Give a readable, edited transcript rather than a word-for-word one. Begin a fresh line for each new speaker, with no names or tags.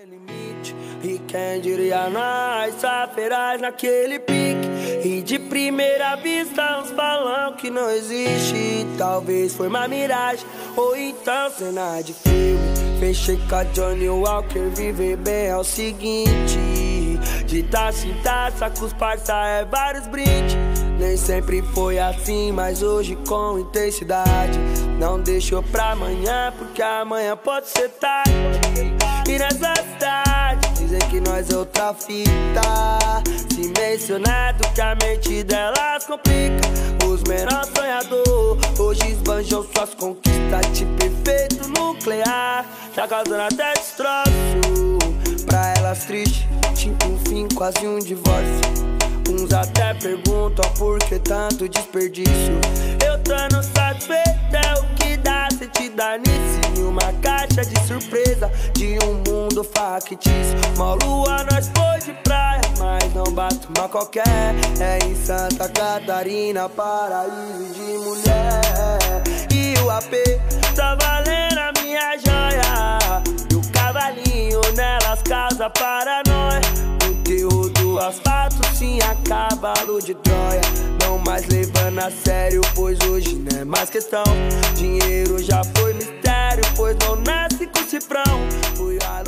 sem limite. E quem diria nós, só feraz naquele pique. E de primeira vista uns falam que não existe. Talvez foi uma miragem, ou então cena de filme. Fechei com a Johnny Walker, viver bem é o seguinte. De taça em taça com os parça é vários brindes. Nem sempre foi assim, mas hoje com intensidade. Não deixou pra amanhã, porque amanhã pode ser tarde. E nessa cidade dizem que nós é outra fita. Se mencionado que a mente delas complica. Os menores sonhador hoje esbanjam suas conquistas. Tipo efeito nuclear, tá causando até destroço. Pra elas triste, tipo um fim, quase um divórcio. Uns até perguntam por que tanto desperdício. Eu tô no satisfeito, é o que dá se te dar nisso. Em uma caixa de surpresa de um mundo factício. Mó lua nós foi de praia, mas não bate uma qualquer. É em Santa Catarina, paraíso de mulher. E o AP tá valendo a minha joia. E o cavalinho nelas causa paranoia. O terror do asfalto sim é cavalo de Troia. Não mais levando a sério, pois hoje não é mais questão. Dinheiro já foi mistério, pois não nasce com cifrão. Fui